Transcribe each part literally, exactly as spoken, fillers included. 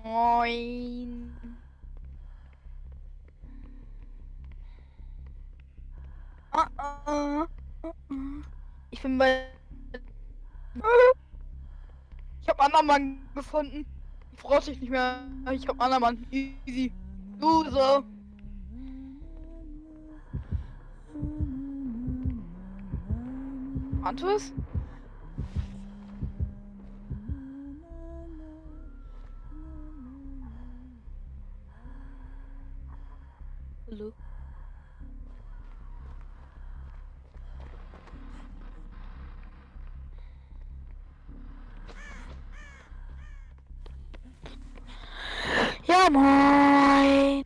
Moin. Ah, ah, ah, ah. Ich bin bei... Ich hab Andermann gefunden. Ich brauch dich nicht mehr. Ich hab Andermann. Easy. Loser. Antus? Hallo? Ja, moin.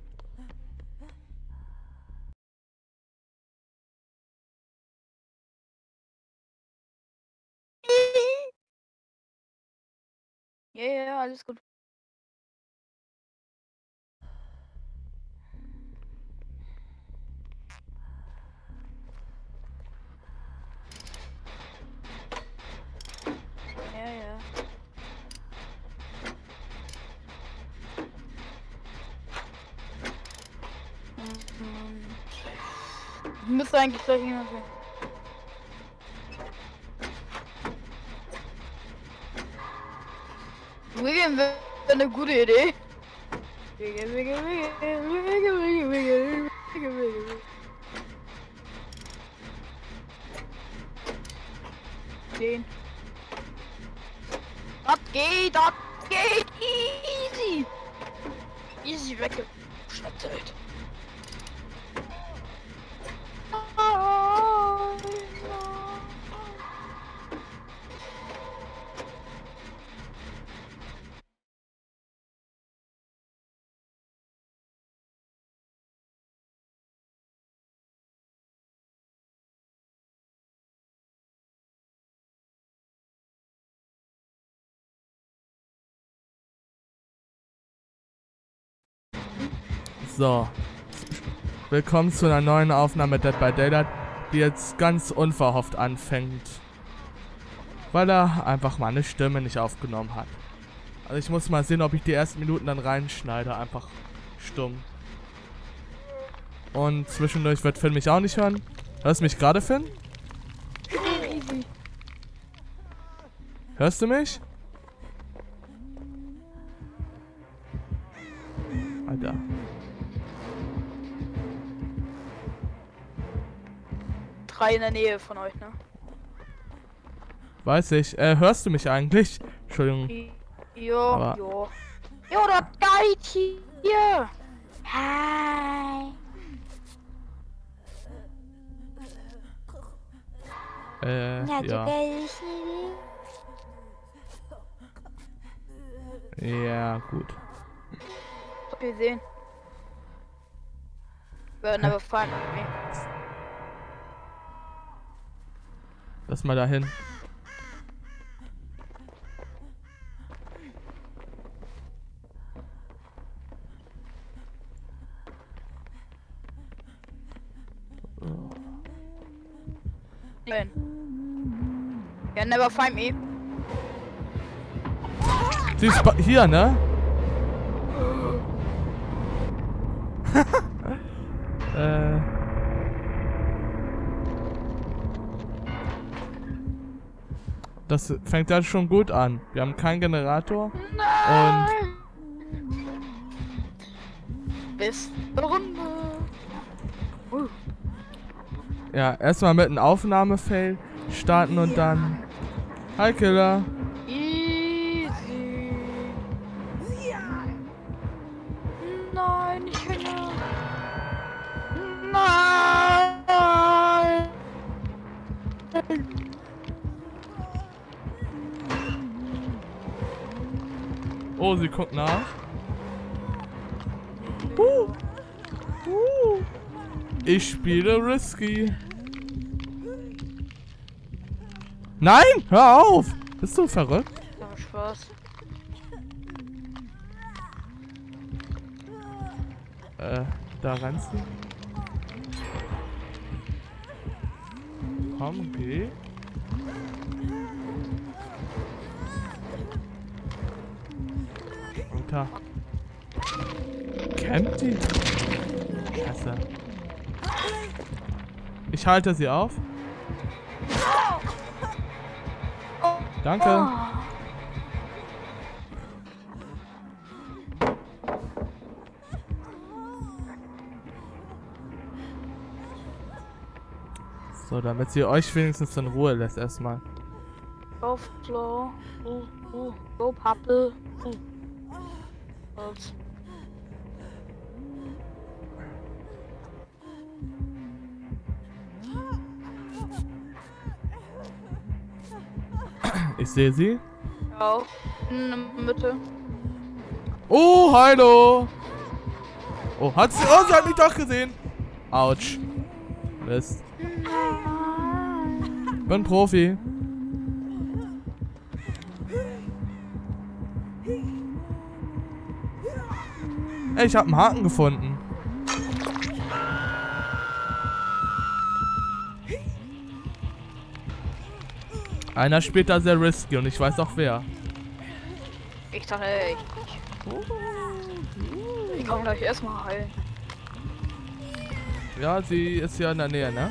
Ja, ja, ja, alles gut. Ja, ja. Ich müsste eigentlich gleich hingehen. Wiggeln wäre eine gute Idee. Wiggle, wiggle, wiggle, wiggle, wiggle, wiggle, wiggle, wiggle. Den. Das geht, das geht easy. Easy weggeschnetzelt. So, willkommen zu einer neuen Aufnahme Dead by Daylight, die jetzt ganz unverhofft anfängt, weil er einfach meine Stimme nicht aufgenommen hat. Also ich muss mal sehen, ob ich die ersten Minuten dann reinschneide, einfach stumm. Und zwischendurch wird Finn mich auch nicht hören. Hörst du mich gerade, Finn? Hörst du mich? Alter. Drei in der Nähe von euch, ne? Weiß ich. Äh, hörst du mich eigentlich? Entschuldigung. Jo, Aber jo. Jo, das Guide hier. Hi. Äh, ja. Ja, gut. Habt ihr gesehen? Werden aber fahren. Lass mal dahin. Ja, never find me. Sie ist hier, ne? äh. Das fängt ja schon gut an. Wir haben keinen Generator. Nein. Und bis Runde. Uh. Ja, erstmal mit einem Aufnahmefail starten und dann. Hi Killer. Easy. Nein, ich will nicht. Nein. Oh, sie guckt nach. Uh. Uh. Ich spiele risky. Nein, hör auf! Bist du verrückt? Aber Spaß. Äh, da rennst du. Komm, geh. Alter. Campt die? Scheiße. Ich halte sie auf. Danke. So, damit sie euch wenigstens in Ruhe lässt erstmal. Go Flo. Uh, uh, go Pappel. Uh. Und Ich sehe sie. ja, in der Mitte. Oh, hallo. Oh, hat sie, oh, sie hat mich doch gesehen. Autsch. Mist. Bin Profi. Ey, ich hab einen Haken gefunden. Einer spielt da sehr risky und ich weiß auch wer. Ich dachte, ich, ich komm gleich erstmal heilen. Ja, sie ist ja in der Nähe, ne?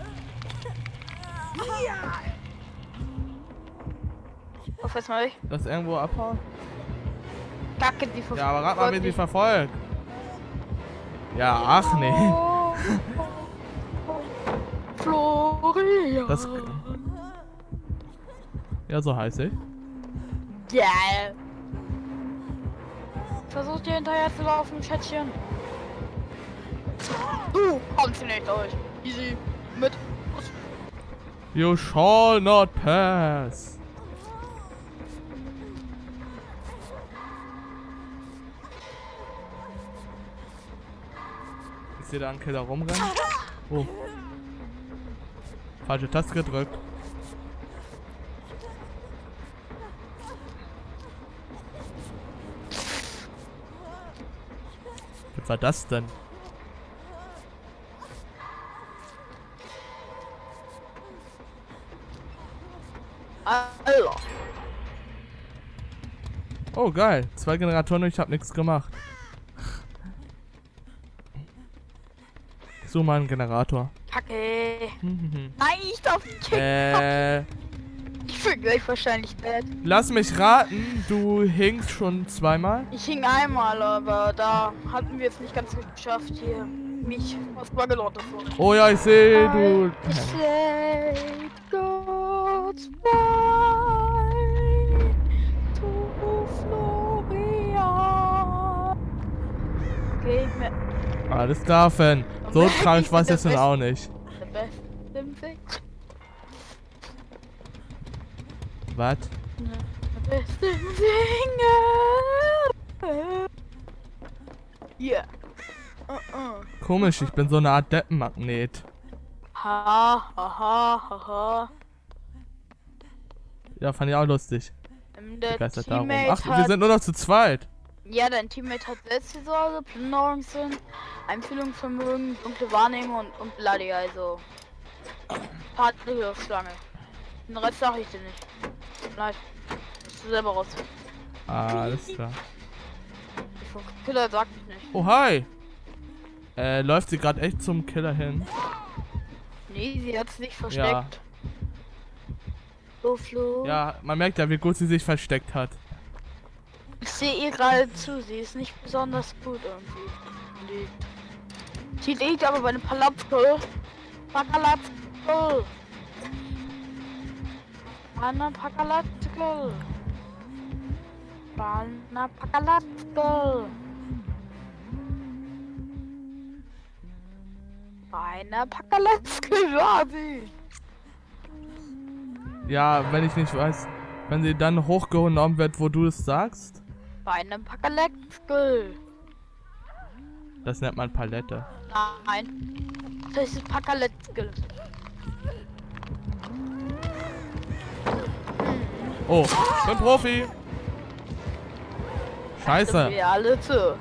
Auf jetzt mal ich. Das irgendwo abhauen? Kacke, die verfolgt. Ja, aber rat mal, wen sie verfolgt. Ja, ach nee. Florian. Das. Ja, so heiß ich. Ja. Versuch dir hinterher zu laufen, Schätzchen. Du kommst hier nicht durch. Easy. Mit. You shall not pass. Ich sehe da einen Killer rumrennen. Oh. Falsche Taste gedrückt. Was war das denn? Alter. Oh geil, zwei Generatoren und ich habe nichts gemacht. So mal einen Generator. Kacke. Mhm. Nein, ich darf nicht kicken. Äh, Ich bin gleich wahrscheinlich dead. lass mich raten, du hinkst schon zweimal. Ich hing einmal, aber da hatten wir es nicht ganz geschafft hier. Mich aus Bangalore davor. Oh ja, ich sehe, du. Say goodbye to Florian. Okay, mir. Alles klar, Fan. So krank war es jetzt nun auch nicht. Der beste im Weg. Was? Der beste im Singen. Yeah. Uh -uh. Komisch, ich bin so eine Art Deppenmagnet. Ha, ha, ha, ha, ha. Ja, fand ich auch lustig. Ähm, Der Begeistert darum. Teammate Ach, wir hat, sind nur noch zu zweit. ja, dein Teammate hat Selbstversorge, Plünderungssinn, Einfühlungsvermögen, dunkle Wahrnehmung und, und Bloody, also Partnerschlange. Den Rest sag ich dir nicht. Nein, musst du selber raus. Alles klar. Ich vom Killer sag ich nicht. Oh, hi. Äh, läuft sie gerade echt zum Killer hin? Nee, sie hat sich versteckt. Ja. So, Flo. Ja, man merkt ja, wie gut sie sich versteckt hat. Ich sehe ihr gerade zu, sie ist nicht besonders gut irgendwie. Die, sie liegt aber bei einem Palazzo. Palazzo. Anna Palazzo. Anna Palazzo. Eine Palazzo war sie. Ja, wenn ich nicht weiß, wenn sie dann hochgenommen wird, wo du es sagst, Bei einem Palazzo. das nennt man Palette. Nein. Das ist Palazzo. Oh, ich bin Profi. Scheiße. Wir alle zu.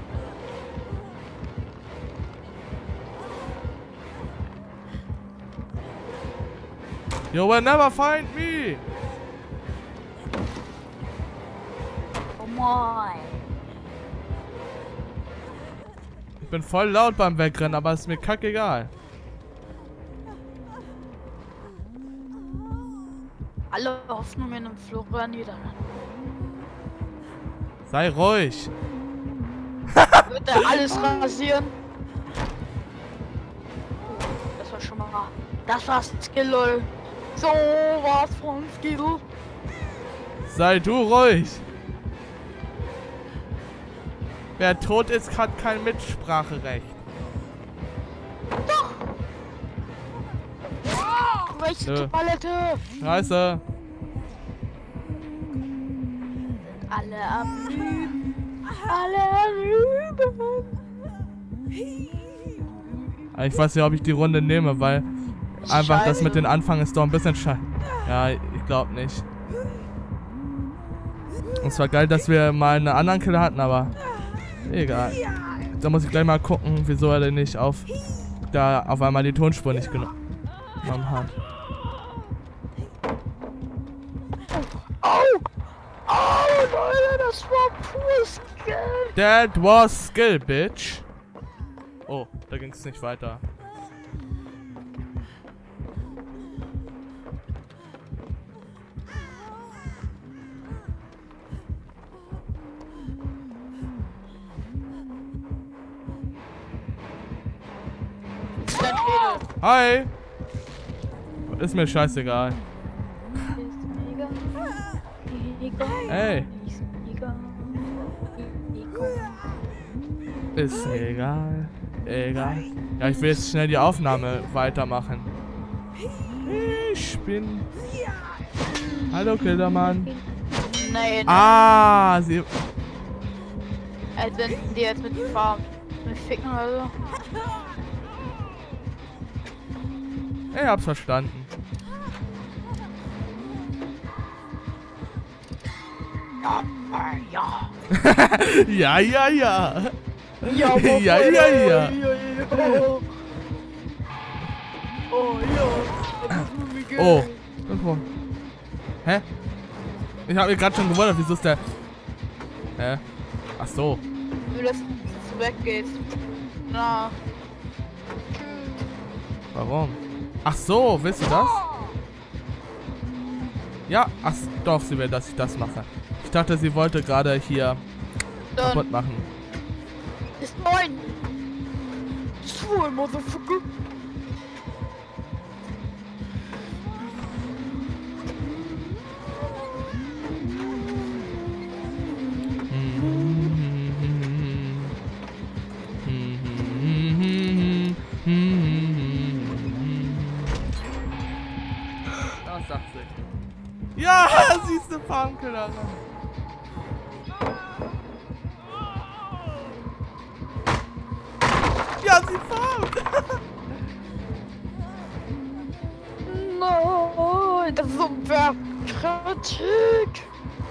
You will never find me. Oh mein. Ich bin voll laut beim Wegrennen, aber ist mir kackegal. Alle Hoffnungen im Florian niederlanden. Sei ruhig. Wird er alles rasieren? Das war schon mal. Das war Skill, lol. So was von Skill. Sei du ruhig. Wer tot ist, hat kein Mitspracherecht. Doch! Welche Nö. Palette? Scheiße. Alle am Lüben. Alle am Lüben. Ich weiß nicht, ob ich die Runde nehme, weil einfach das Scheiße. mit den Anfang ist doch ein bisschen scheiße. Ja, ich glaube nicht. Und es war geil, dass wir mal einen anderen Killer hatten, aber egal. Da muss ich gleich mal gucken, wieso er denn nicht auf da auf einmal die Tonspur nicht geno- genommen hat. Oh! Oh, Leute, das war pur Skill. That was skill, bitch. Oh, da ging es nicht weiter. Hi! Ist mir scheißegal. Ey. Ist mir egal. Egal. Ja, ich will jetzt schnell die Aufnahme weitermachen. Ich bin... Hallo, Killermann. Nein. Ah, sie... Als wenn die jetzt mit Farm mit Ficken oder so. Ich hab's verstanden. Ja, äh, ja. Ja, ja, ja. Ja, aber Ja, ja, ja. ja, ja. Oh, ja. Das ist nur wie geil. Oh. Irgendwo. Hä? Ich hab mich gerade schon gewundert, wieso ist der... Hä? Ach so. Du lässt es weggehst. Na. Warum? Ach so, willst du das? Ja, ach doch, sie will, dass ich das mache. Ich dachte, sie wollte gerade hier Dann kaputt machen. ist mein. Schwul, Motherfucker. Das sagt sie. Ja, siehst du, Farmkillerin. Ja, sie farmt. Nein, das ist so Kritik.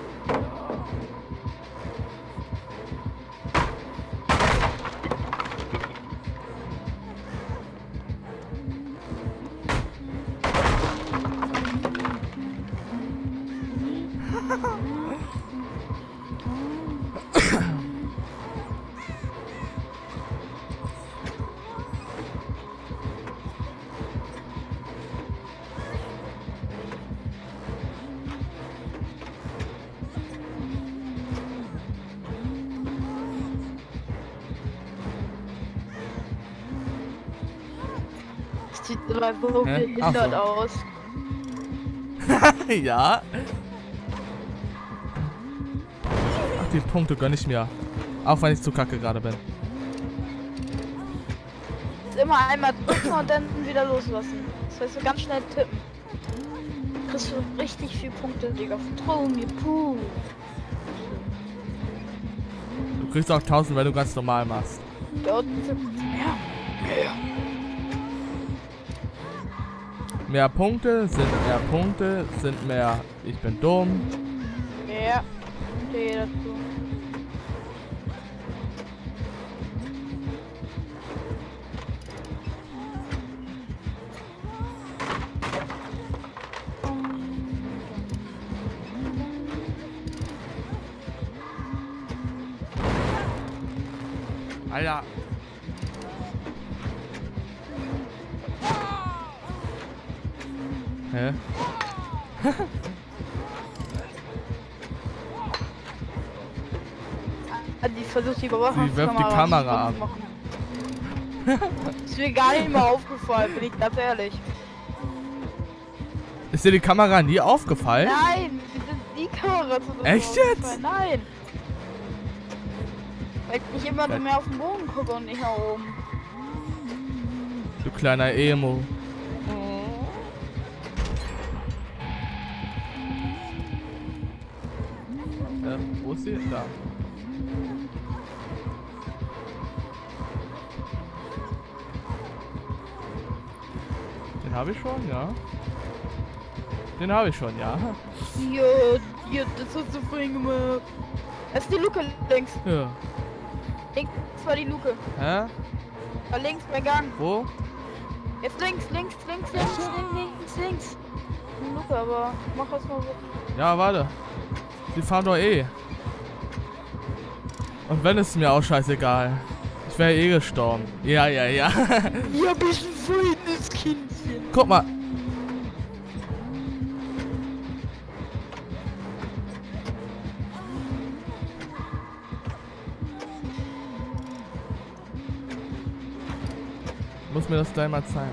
Sieht immer so Hä? behindert Ach so. aus. Ja. Ach, die Punkte gönn ich mir. Auch wenn ich zu kacke gerade bin. Immer einmal drücken und dann wieder loslassen. Das heißt, so ganz schnell tippen. Kriegst du richtig viel Punkte, Digga. Vertrau mir, puh. Du kriegst auch tausend, wenn du ganz normal machst. Da unten sind mehr. Mehr. Mehr Punkte sind mehr Punkte, sind mehr. Ich bin dumm. Mehr. Stehe dazu. Alter. Hä? Die versucht die Überwachung. Sie wirft die Kamera ab. Ist mir gar nicht mal aufgefallen, bin ich ganz ehrlich. Ist dir die Kamera nie aufgefallen? Nein, wie sind die Kamera zu Echt jetzt? Nein. Weil ich immer Weil- mehr auf den Boden gucke und nicht nach oben. Du kleiner Emo. Äh, wo ist sie? Da. Den habe ich schon, ja. Den habe ich schon, ja. Hier, hier, das hast du vorhin gemacht. Das ist die Luke links. Ja. Links war die Luke. Hä? Da links bei Gang. Wo? Jetzt links, links, links, links, links, links, links. Die Luke, aber mach das mal so. Ja, warte. Die fahren doch eh. Und wenn, ist mir auch scheißegal. Ich wäre eh gestorben. Ja, ja, ja. Ja, bist ein feines Kindchen. Guck mal. Muss mir das gleich mal zeigen.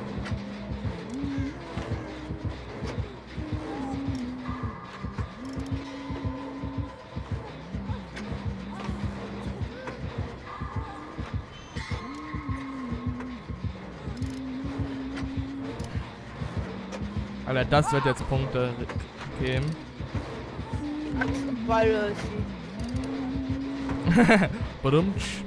Alter, das wird jetzt Punkte geben. Weil ist sie. Badumtsch.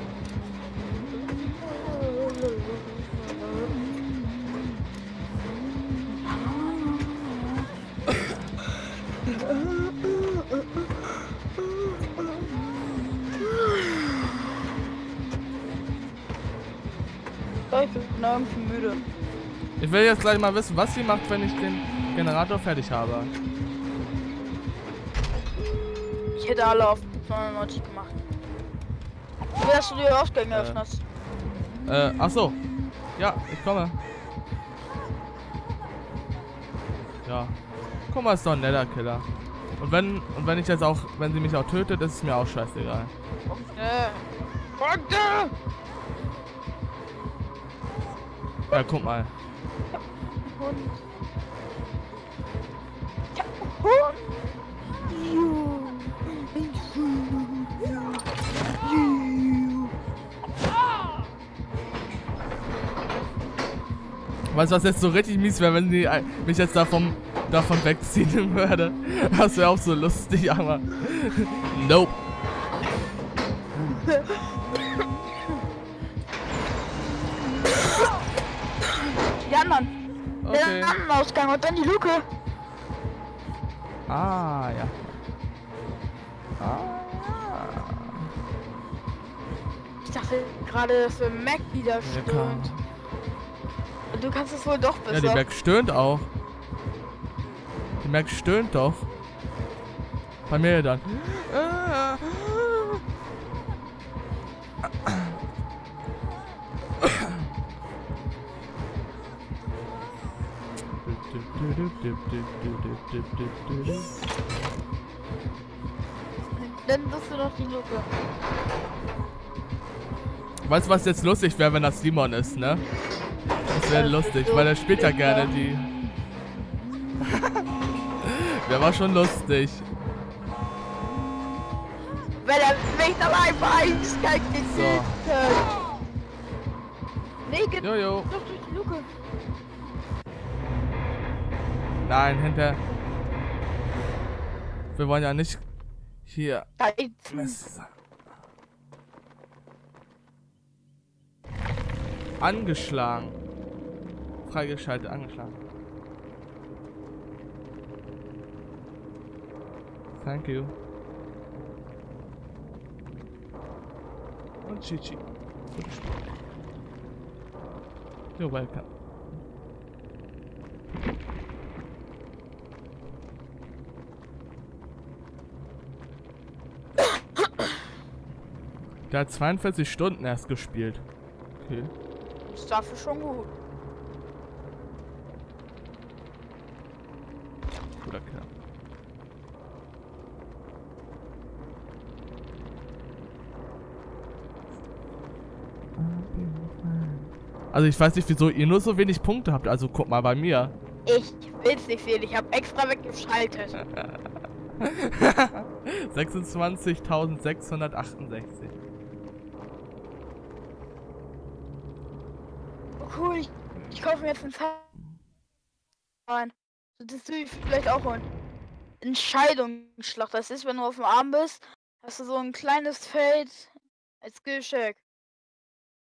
Ich bin irgendwie müde. Ich will jetzt gleich mal wissen, was sie macht, wenn ich den Generator fertig habe. Ich hätte alle auf neunundneunzig gemacht. Wie hast du die Ausgänge Äh. öffnet? Äh, ach so. Ja, ich komme. Ja. Guck mal, ist doch ein netter Killer. Und wenn, und wenn ich jetzt auch, wenn sie mich auch tötet, ist es mir auch scheißegal. Äh. Punkte! Ja, guck mal. Hund. Ja, Hund. Juhu. Weißt du, was jetzt so richtig mies wäre, wenn die äh, mich jetzt davon, davon wegziehen würde? Das wäre auch so lustig, aber. Nope. Die anderen. Okay. Den anderen Ausgang und dann die Luke. Ah, ja. Ah. Ich dachte gerade, dass der Mac wieder Ja, stöhnt. klar. Du kannst es wohl doch Ja, besser. die Mac stöhnt auch. Die Mac stöhnt doch. Bei mir dann. Dann bist du doch die Luke. Weißt du, was jetzt lustig wäre, wenn das Simon ist, ne? Das wäre lustig, weil er spielt ja gerne die. Der war schon lustig. Weil er mich dann einfach eiskalt gekillt hat. Nee, geht Jojo. doch durch die Luke. Nein, hinter. Wir wollen ja nicht hier. Scheiße. Mist. Angeschlagen. Freigeschaltet, angeschlagen. Thank you. Und Chichi. Gutes Spiel. You're welcome. Der hat zweiundvierzig Stunden erst gespielt. Okay. Ist dafür schon gut. Glück, ja. Also ich weiß nicht, wieso ihr nur so wenig Punkte habt. Also guck mal bei mir. Ich will's nicht sehen. Ich habe extra weggeschaltet. sechsundzwanzigtausendsechshundertachtundsechzig. Oh, cool. Ich, ich kaufe mir jetzt einen Zahn. Das will ich vielleicht auch holen. Entscheidungsschlacht. Das ist, wenn du auf dem Arm bist, hast du so ein kleines Feld als Skillcheck.